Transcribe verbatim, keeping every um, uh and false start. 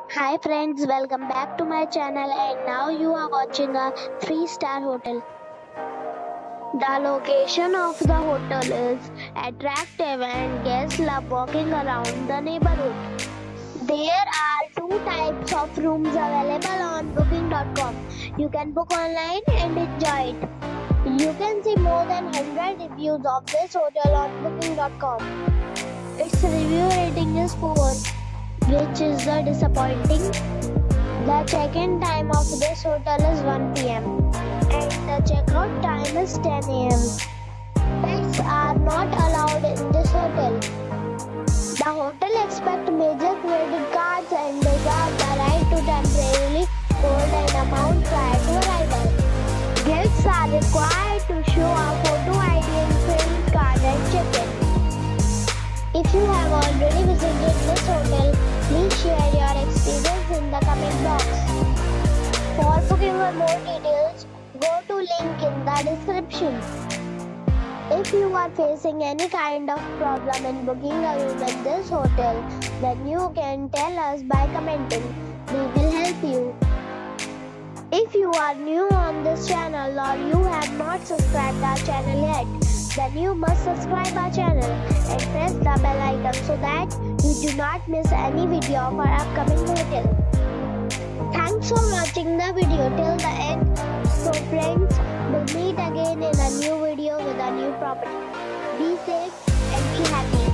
Hi friends, welcome back to my channel and now you are watching a three star hotel. The location of the hotel is attractive and guests love walking around the neighborhood. There are two types of rooms available on booking dot com. You can book online and enjoy it. You can see more than one hundred reviews of this hotel on booking dot com. Its review rating is four, which is the disappointing. The check-in time of this hotel is one p m and the check-out time is ten a m Pets are not allowed in this hotel. The hotel accepts major credit cards and reserves the right to temporarily hold an amount prior to arrival. Guests are required to show a photo I D and credit card at check-in. If you have already visited this hotel, please share your experience in the comment box. For booking or more details, go to link in the description. If you are facing any kind of problem in booking a room in this hotel, then you can tell us by commenting. We will help you. If you are new on this channel or you have not subscribed our channel yet, then you must subscribe our channel and press the bell icon so that you do not miss any video of our upcoming hotel. Thanks for watching the video till the end. So friends, we'll meet again in a new video with a new property. Be safe and be happy.